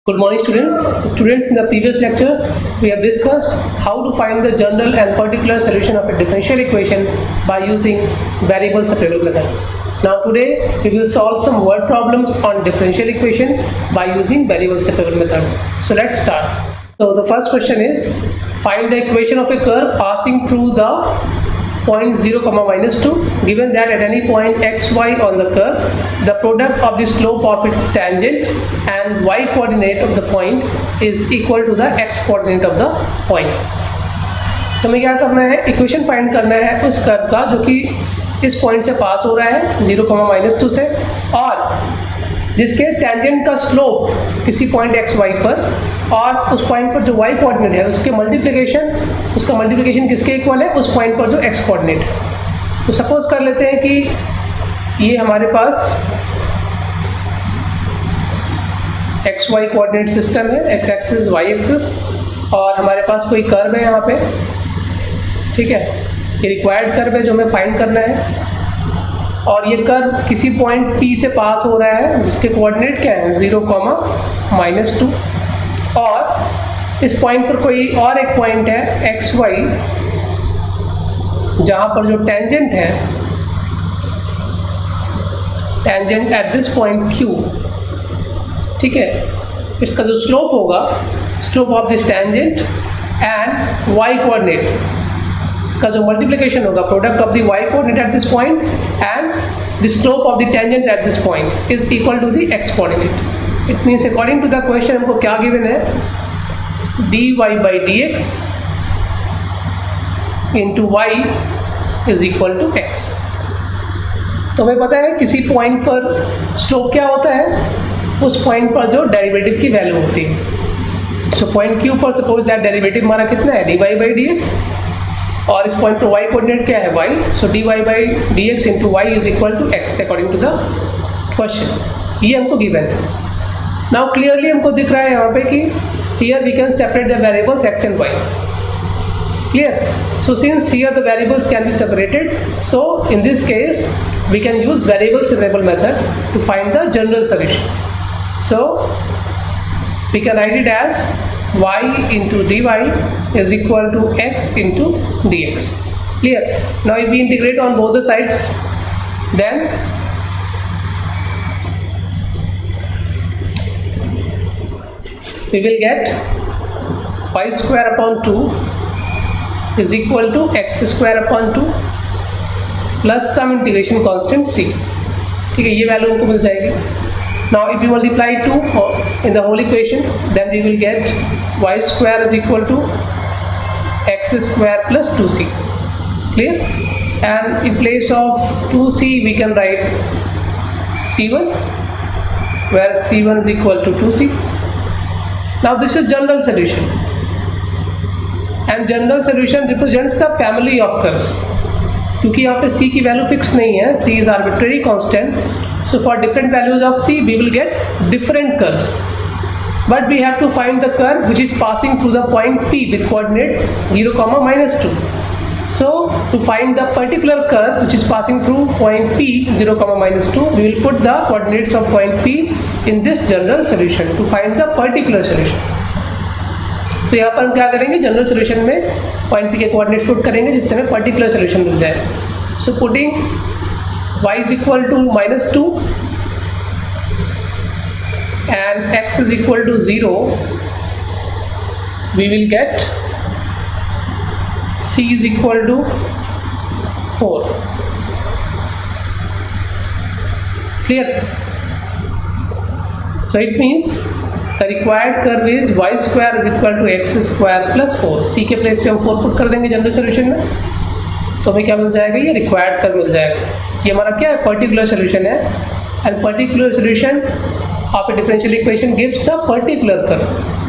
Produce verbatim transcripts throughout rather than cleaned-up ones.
Good morning students. Students, in the previous lectures we have discussed how to find the general and particular solution of a differential equation by using variable separable method. Now today we will solve some word problems on differential equation by using variable separable method. So let's start. So the first question is, find the equation of a curve passing through the point zero comma minus two, given that at any point xy on the curve the product of the slope of its tangent and y coordinate of the point is equal to the x coordinate of the point. तो हमें क्या करना है, equation find करना है उस curve का जो कि इस पॉइंट से पास हो रहा है जीरो कॉमा माइनस टू से, और जिसके टेंजेंट का स्लोप किसी पॉइंट एक्स वाई पर, और उस पॉइंट पर जो वाई कोऑर्डिनेट है उसके मल्टीप्लिकेशन उसका मल्टीप्लिकेशन किसके इक्वल है, उस पॉइंट पर जो एक्स कोऑर्डिनेट है। तो सपोज कर लेते हैं कि ये हमारे पास एक्स वाई कोऑर्डिनेट सिस्टम है, एक्स एक्सिस वाई एक्सिस, और हमारे पास कोई कर्व है यहाँ पे, ठीक है। ये रिक्वायर्ड कर्व है जो हमें फाइंड करना है, और ये कर्व किसी पॉइंट P से पास हो रहा है जिसके कोऑर्डिनेट क्या है जीरो कॉमा माइनस टू, और इस पॉइंट पर कोई और एक पॉइंट है एक्स वाई जहाँ पर जो टेंजेंट है, tangent at this point Q, ठीक है, इसका जो स्लोप होगा, slope of this tangent and y coordinate, इसका जो मल्टीप्लिकेशन होगा, product of the y coordinate at this point and the slope of the tangent at this point is equal to the x coordinate. It means according to the question हमको क्या given है, d y by d x into y is equal to x. तो हमें पता है किसी point पर slope क्या होता है, उस पॉइंट पर जो डेरिवेटिव की वैल्यू होती है। सो पॉइंट क्यू पर सपोज दैट डेरिवेटिव हमारा कितना है, d y by d x, और इस पॉइंट पर वाई कोऑर्डिनेट क्या है, y, so d y by d x into y is equal to x according to the question. ये हमको गिवन है। नाउ क्लियरली हमको दिख रहा है यहाँ पे कि here we can separate the variables x and y, clear. So since here the variables can be separated, so in this case we can use variable separable method to find the general solution. So we can write it as y into dy is equal to x into dx. Clear? Now if we integrate on both the sides, then we will get y square upon two is equal to x square upon two plus some integration constant c. ठीक है, ये value हमको मिल जाएगी। Now if we multiply two in the whole equation, then we will get y square is equal to x square plus two c. Clear? And in place of two c we can write c one, where c one is equal to two c. Now this is general solution, and general solution represents the family of curves. क्योंकि यहाँ पे c की value fix नहीं है, c is arbitrary constant. So for different values of c we will get different curves, but we have to find the curve which is passing through the point P with coordinate zero comma minus two. So to find the particular curve which is passing through point P zero comma minus two, we will put the coordinates of point P in this general solution to find the particular solution. तो यहाँ पर हम क्या करेंगे, general solution में point P के coordinates put करेंगे जिससे हमें पर्टिकुलर सोल्यूशन मिल जाए। So putting y is equal to minus two and x is equal to zero, we will get c is equal to four. Clear? So it means the required curve is y square is equal to x square plus four. c के place पे हम four put कर देंगे general solution में, तो हमें क्या मिल जाएगा, ये रिक्वायर्ड कर्व मिल जाएगा। ये हमारा क्या है, पर्टिकुलर सोल्यूशन है, and particular solution of a differential equation gives the particular curve.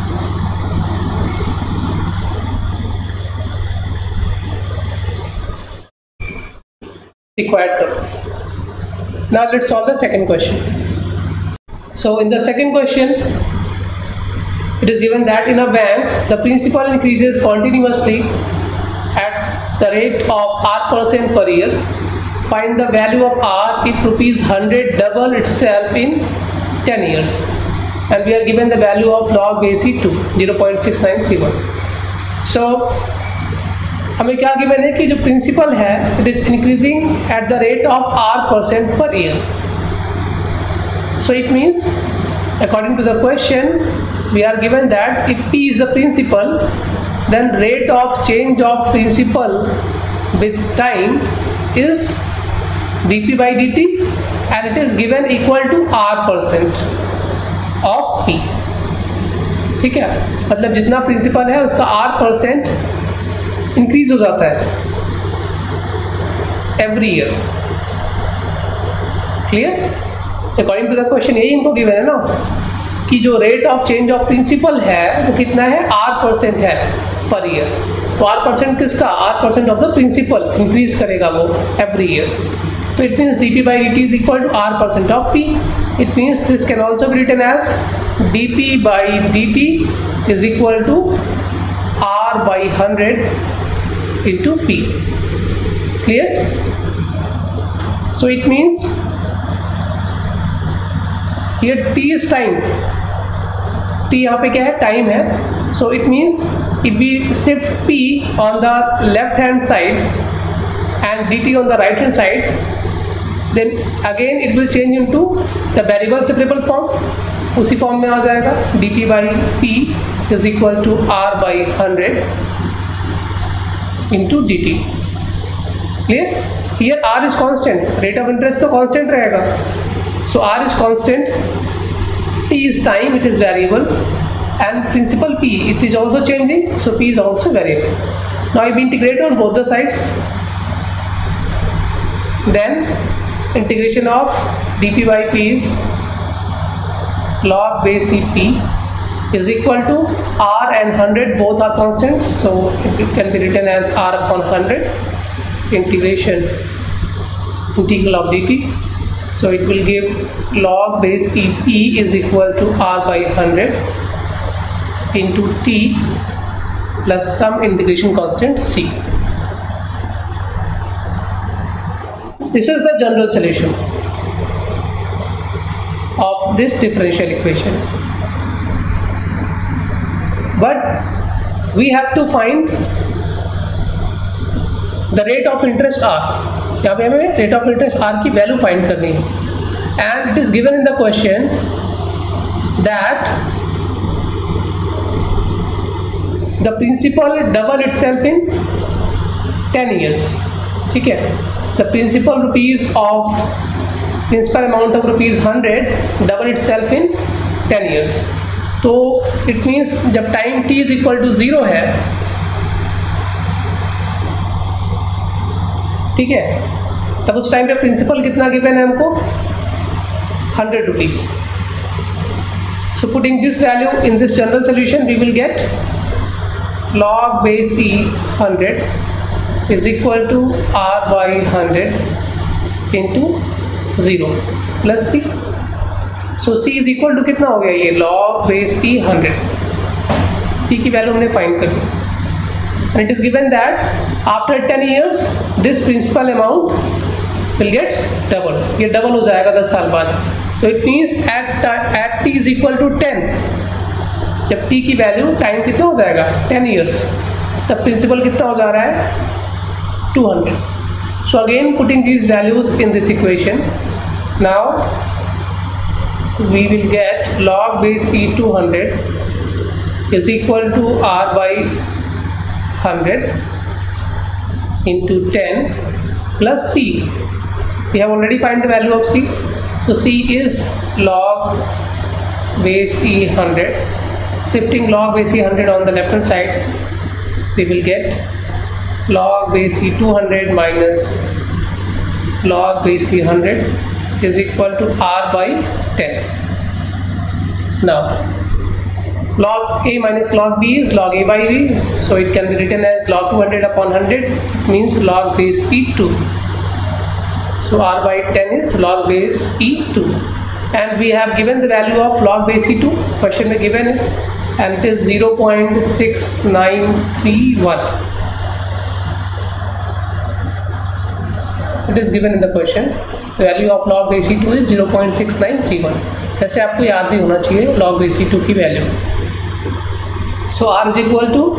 required curve. Now let's solve the second question. So in the second question, it is given that in a bank the principal increases continuously at the rate of r percent per year. Find the value of r if rupees one hundred double itself in ten years. and we are given the value of log base e two zero point six nine three one. So हमें क्या given है कि जो principal है it is increasing at the rate of R percent per year. So it means according to the question we are given that if p is the principal, then rate of change of principal with time is dp by dt and it is given equal to r percent of p. ठीक है, मतलब जितना principal है उसका r percent increase हो जाता है every year. Clear? According to the question यही इनको गिवन है ना कि जो rate of change of principal है वो कितना है, आर परसेंट है पर ईयर. तो आर परसेंट किसका, R percent of the principal increase करेगा वो एवरी ईयर. तो it means d P by d t is equal to R percent of P. It means this can also be written as d P by d t is equal to R by hundred into P. Clear? So it means ये t is time, t यहाँ पे क्या है, time है. So it means if we shift p on the left hand side and dt on the right hand side, then again it will change into the variable separable form. उसी form में आ जाएगा dp by p is equal to r by hundred into dt. Clear? Here r is constant, rate of interest तो constant रहेगा. So r is constant, t is time, it is variable, and principal p it is also changing, so p is also variable. Now if we integrate on both the sides, then integration of dp by p is log base e p is equal to r and one hundred, both are constants, so it can be written as r upon one hundred integration integral of dt. So it will give log base e p is equal to r by one hundred into t plus some integration constant c. This is the general solution of this differential equation. But we have to find the rate of interest r. यहाँ पे हमें rate of interest R की value find करनी है. And it is given in the question that the principal double itself in ten years. ठीक है, the principal rupees of principal amount of rupees hundred double itself in ten years. तो it means जब time T is equal to zero है, ठीक है, तब उस time पे प्रिंसिपल कितना गिवन है हमको, hundred rupees. So putting this value in this general solution we will get log base e hundred is equal to r by hundred into zero plus C. सो c इज इक्वल टू कितना हो गया, ये log base e hundred. c की value हमने find कर ली. And it is given that after ten years this principal amount will gets double. ये डबल हो जाएगा दस साल बाद. तो it means at at t is equal to ten, जब t की वैल्यू टाइम कितना हो जाएगा ten years, तब प्रिंसिपल कितना हो जा रहा है two hundred. So again putting these values in this equation, now we will get log base e two hundred is equal to r by one hundred into ten plus c. We have already find the value of c, so c is log base e one hundred. Shifting log base e one hundred on the left hand side, we will get log base e two hundred minus log base e one hundred is equal to r by ten. Now log a minus log b is log a by b, so it can be written as log two hundred upon one hundred, means log base e two. So r by ten is log base e two, and we have given the value of log base e two, question में given है, and it is zero point six nine three one. It is given in the question. The value of log base e two is zero point six nine three one. ऐसे आपको याद नहीं होना चाहिए log B C two की value. सो R is equal to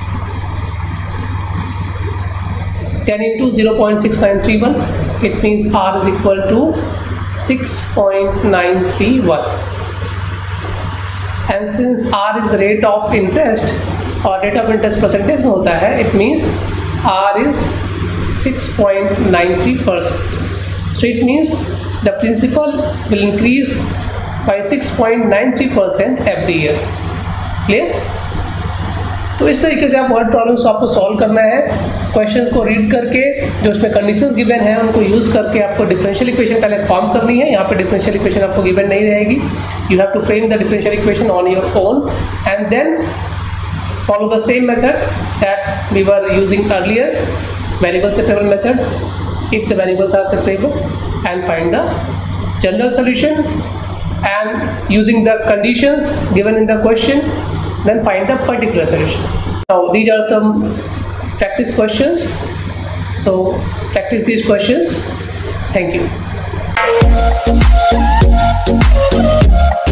ten into zero point six nine three one, it means R is equal to six point nine three one, and since R is rate of interest और rate of interest percentage में होता है, it means R is six point nine three percent. So it means the principal will increase by six point nine three percent every year. Clear? तो इस तरीके से आप word problems आपको solve करना है। क्वेश्चंस को रीड करके जो उसमें कंडीशंस गिवन है उनको यूज़ करके आपको डिफरेंशियल इक्वेशन पहले फॉर्म करनी है। यहाँ पे डिफरेंशियल इक्वेशन आपको गिवन नहीं रहेगी, you have to frame the differential equation on your own and then follow the same method that we were using earlier, variable separable method, if the variables are separable, and find the general solution, and using the conditions given in the question, then find the particular solution. Now these are some practice questions, so practice these questions. Thank you.